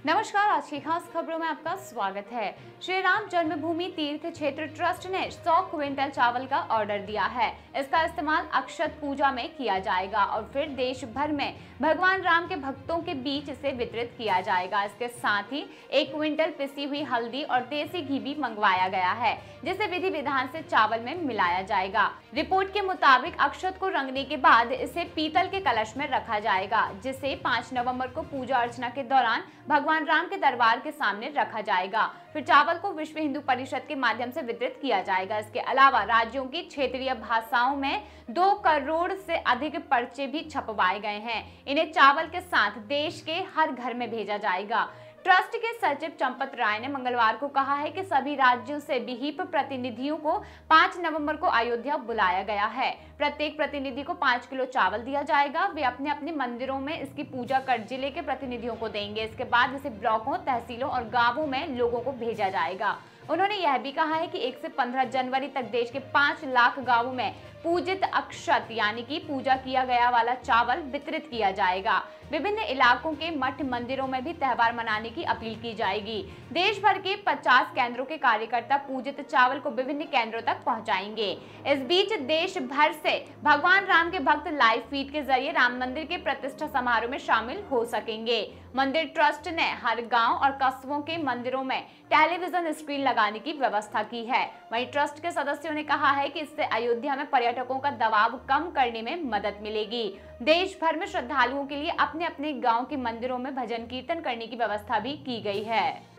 नमस्कार। आज की खास खबरों में आपका स्वागत है। श्री राम जन्मभूमि तीर्थ क्षेत्र ट्रस्ट ने 100 क्विंटल चावल का ऑर्डर दिया है। इसका इस्तेमाल अक्षत पूजा में किया जाएगा और फिर देश भर में भगवान राम के भक्तों के बीच इसे वितरित किया जाएगा। इसके साथ ही 1 क्विंटल पिसी हुई हल्दी और देसी घी भी मंगवाया गया है, जिसे विधि विधान से चावल में मिलाया जाएगा। रिपोर्ट के मुताबिक अक्षत को रंगने के बाद इसे पीतल के कलश में रखा जाएगा, जिसे 5 नवंबर को पूजा अर्चना के दौरान भगवान राम के दरबार के सामने रखा जाएगा। फिर चावल को विश्व हिंदू परिषद के माध्यम से वितरित किया जाएगा। इसके अलावा राज्यों की क्षेत्रीय भाषाओं में 2 करोड़ से अधिक पर्चे भी छपवाए गए हैं। इन्हें चावल के साथ देश के हर घर में भेजा जाएगा। ट्रस्ट के सचिव चंपत राय ने मंगलवार को कहा है कि सभी राज्यों से विहिप प्रतिनिधियों को 5 नवंबर को अयोध्या बुलाया गया है। प्रत्येक प्रतिनिधि को 5 किलो चावल दिया जाएगा। वे अपने अपने मंदिरों में इसकी पूजा कर जिले के प्रतिनिधियों को देंगे। इसके बाद इसे ब्लॉकों, तहसीलों और गांवों में लोगों को भेजा जाएगा। उन्होंने यह भी कहा है कि 1 से 15 जनवरी तक देश के 5 लाख गांवों में पूजित अक्षत यानी कि पूजा किया गया वाला चावल वितरित किया जाएगा। विभिन्न इलाकों के मठ मंदिरों में भी त्योहार मनाने की अपील की जाएगी। देश भर के 50 केंद्रों के कार्यकर्ता पूजित चावल को विभिन्न केंद्रों तक पहुंचाएंगे। इस बीच देश भर से भगवान राम के भक्त लाइव फीड के जरिए राम मंदिर के प्रतिष्ठा समारोह में शामिल हो सकेंगे। मंदिर ट्रस्ट ने हर गांव और कस्बों के मंदिरों में टेलीविजन स्क्रीन लगाने की व्यवस्था की है। वहीं ट्रस्ट के सदस्यों ने कहा है कि इससे अयोध्या में पर्यटकों का दबाव कम करने में मदद मिलेगी। देश भर में श्रद्धालुओं के लिए अपने अपने गांव के मंदिरों में भजन कीर्तन करने की व्यवस्था भी की गई है।